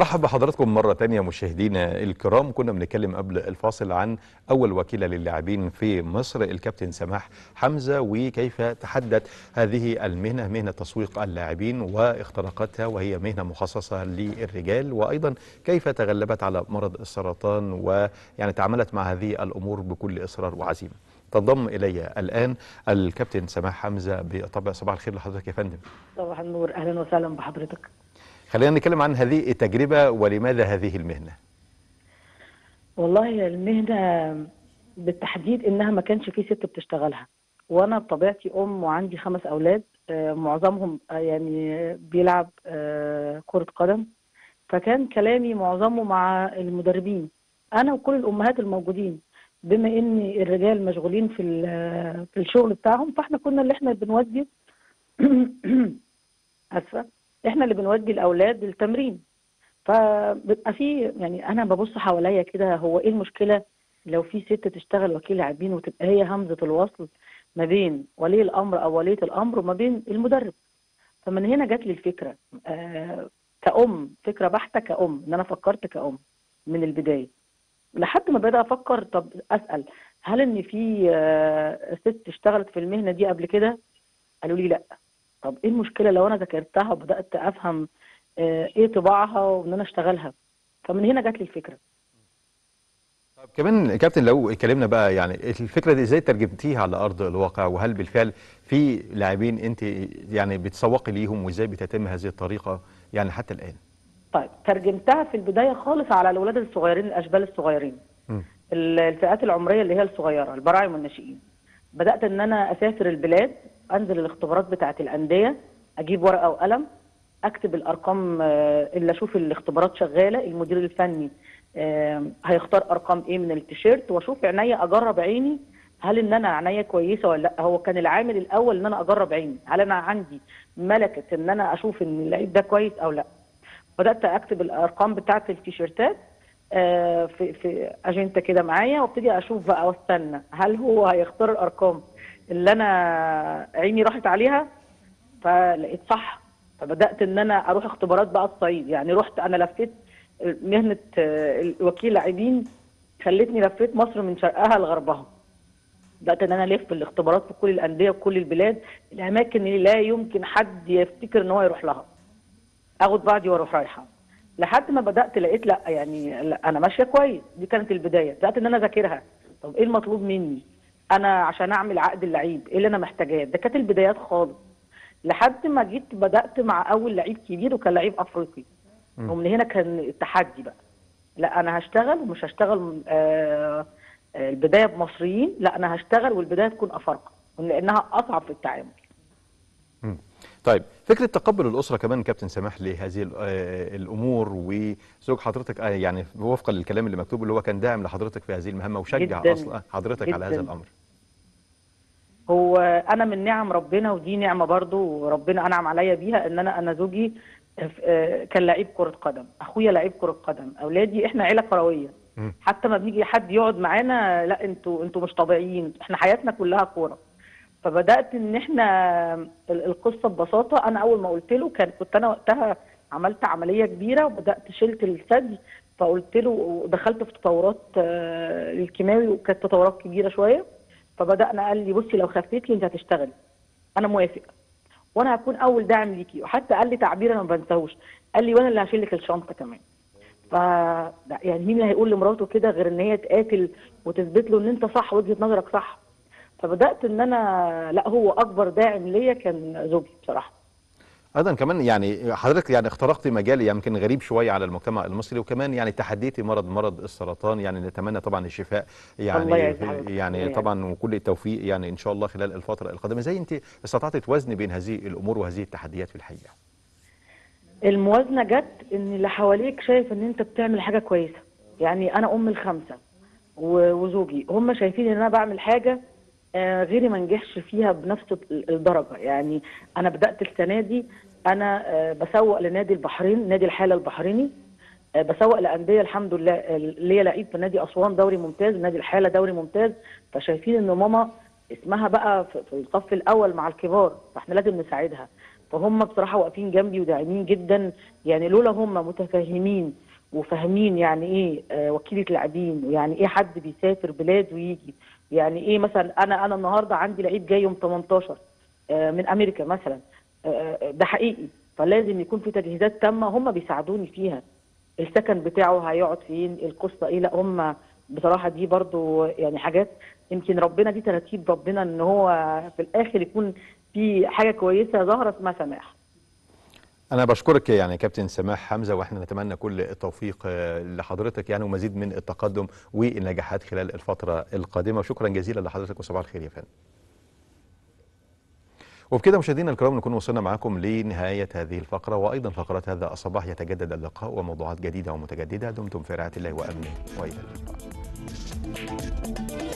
برحب بحضراتكم مرة تانية مشاهدينا الكرام. كنا بنتكلم قبل الفاصل عن أول وكيلة للاعبين في مصر الكابتن سماح حمزة، وكيف تحدت هذه المهنة، مهنة تسويق اللاعبين واختراقاتها، وهي مهنة مخصصة للرجال، وأيضا كيف تغلبت على مرض السرطان ويعني تعاملت مع هذه الأمور بكل إصرار وعزيمة. تنضم إلي الآن الكابتن سماح حمزة بطبع. صباح الخير لحضرتك يا فندم. صباح النور، اهلا وسهلا بحضرتك. خلينا نتكلم عن هذه التجربة ولماذا هذه المهنة. والله المهنه بالتحديد انها ما كانش في ست بتشتغلها، وانا بطبيعتي ام وعندي 5 اولاد، معظمهم يعني بيلعب كرة قدم، فكان كلامي معظمه مع المدربين، انا وكل الامهات الموجودين، بما ان الرجال مشغولين في الشغل بتاعهم، فاحنا كنا اللي احنا بنودي اسفه، احنا اللي بنودي الاولاد للتمرين. فبيبقى في يعني انا ببص حواليا كده، هو ايه المشكله لو في ست تشتغل وكيل لاعبين وتبقى هي همزه الوصل ما بين ولي الامر او وليه الامر وما بين المدرب. فمن هنا جات لي الفكره، كأم، فكره بحته كأم، ان انا فكرت كأم من البدايه لحد ما بدأ افكر. طب اسال، هل ان في ست اشتغلت في المهنه دي قبل كده؟ قالوا لي لا. طب ايه المشكله لو انا ذاكرتها وبدات افهم ايه طباعها وان انا اشتغلها؟ فمن هنا جات لي الفكره. طب كمان كابتن، لو اتكلمنا بقى يعني الفكرة دي ازاي ترجمتيها على أرض الواقع، وهل بالفعل في لاعبين انت يعني بتسوقي ليهم، وازاي بتتم هذه الطريقة يعني حتى الآن؟ طيب ترجمتها في البدايه خالص على الاولاد الصغيرين، الاشبال الصغيرين، م. الفئات العمريه اللي هي الصغيره، البراعم والناشئين. بدات ان انا اسافر البلاد، انزل الاختبارات بتاعه الانديه، اجيب ورقه وقلم، اكتب الارقام، اللي اشوف الاختبارات شغاله، المدير الفني هيختار ارقام ايه من التيشيرت، واشوف عينيا، اجرب عيني هل ان انا عينيا كويسه ولا لا. هو كان العامل الاول ان انا اجرب عيني، هل انا عندي ملكه ان انا اشوف ان اللعيب ده كويس او لا. بدات اكتب الارقام بتاعه التيشيرتات في اجنده كده معايا، وابتدي اشوف بقى واستنى هل هو هيختار الارقام اللي انا عيني راحت عليها. فلقيت صح، فبدات ان انا اروح اختبارات بقى الصعيد. يعني رحت انا لفيت مهنه وكيل لاعبين، خلتني لفيت مصر من شرقها لغربها. بدات ان انا الف الاختبارات في كل الانديه وكل البلاد، الاماكن اللي لا يمكن حد يفتكر ان هو يروح لها، اخد بعضي واروح رايحه. لحد ما بدات لقيت لا، يعني لا، انا ماشيه كويس. دي كانت البدايه، بدات ان انا اذاكرها. طب ايه المطلوب مني انا عشان اعمل عقد اللعيب؟ ايه اللي انا محتاجاه؟ ده كانت البدايات خالص. لحد ما جيت بدات مع اول لعيب كبير، وكان لعيب افريقي. م. ومن هنا كان التحدي بقى، لا انا هشتغل ومش هشتغل البدايه بمصريين، لا انا هشتغل والبدايه تكون افارقه، لانها اصعب في التعامل. م. طيب فكرة تقبل الأسرة كمان كابتن سماح لهذه الأمور، وزوج حضرتك يعني وفقا للكلام اللي مكتوب، اللي هو كان داعم لحضرتك في هذه المهمة وشجع جدا أصلا حضرتك على هذا جدا. الأمر. هو انا من نعم ربنا، ودي نعمه برضو ربنا انعم عليا بيها، ان انا زوجي كان لعيب كره قدم، اخويا لعيب كره قدم، اولادي، احنا عيله كرويه. م. حتى ما بنيجي حد يقعد معانا، لا انتوا مش طبيعيين، احنا حياتنا كلها كوره. فبدات ان احنا القصه ببساطه، انا اول ما قلت له، كنت انا وقتها عملت عمليه كبيره وبدات شلت الثدي، فقلت له ودخلت في تطورات الكيماوي، وكانت تطورات كبيره شويه. فبدانا، قال لي بصي لو خفيتي انت هتشتغلي، انا موافق، وانا هكون اول داعم ليكي. وحتى قال لي تعبير انا ما بنساهوش، قال لي وانا اللي هشيل لك الشنطه كمان. ف يعني مين اللي هيقول لمراته كده غير ان هي تقاتل وتثبت له ان انت صح، وجهه نظرك صح. فبدات ان انا، لا هو اكبر داعم ليا كان زوجي بصراحه. ايضا كمان يعني حضرتك يعني اخترقتي مجال يمكن غريب شويه على المجتمع المصري، وكمان يعني تحديتي مرض السرطان. يعني نتمنى طبعا الشفاء الله يعني يعز حضرتك، الله يعني يعز. طبعا، وكل التوفيق يعني ان شاء الله خلال الفتره القادمه. زي انت استطعتي توازني بين هذه الامور وهذه التحديات في الحقيقه؟ الموازنه جت ان اللي حواليك شايف ان انت بتعمل حاجه كويسه. يعني انا ام الخمسه وزوجي، هم شايفين ان انا بعمل حاجه غيري ما نجحش فيها بنفس الدرجه. يعني انا بدات السنه دي، انا بسوق لنادي البحرين، نادي الحاله البحريني، بسوق لانديه الحمد لله، ليا لعيب في نادي اسوان دوري ممتاز، نادي الحاله دوري ممتاز. فشايفين ان ماما اسمها بقى في الصف الاول مع الكبار، فاحنا لازم نساعدها. فهم بصراحه واقفين جنبي وداعمين جدا. يعني لولا هم متفاهمين وفاهمين يعني ايه وكيله لاعبين، ويعني ايه حد بيسافر بلاد ويجي، يعني ايه مثلا انا النهارده عندي لعيب جاي يوم 18 من امريكا مثلا، ده حقيقي، فلازم يكون في تجهيزات تامه هم بيساعدوني فيها. السكن بتاعه هيقعد فين، القصه ايه، لا هم بصراحه دي برضو يعني حاجات يمكن ربنا، دي ترتيب ربنا ان هو في الاخر يكون في حاجه كويسه ظاهره اسمها سماح. أنا بشكرك يعني كابتن سماح حمزة، وإحنا نتمنى كل التوفيق لحضرتك يعني، ومزيد من التقدم والنجاحات خلال الفترة القادمة. وشكرا جزيلا لحضرتك وصباح الخير يا فندم. وبكده مشاهدينا الكرام نكون وصلنا معكم لنهاية هذه الفقرة، وأيضا فقرات هذا الصباح. يتجدد اللقاء وموضوعات جديدة ومتجددة. دمتم في رعاية الله وأمنه، وإلى اللقاء.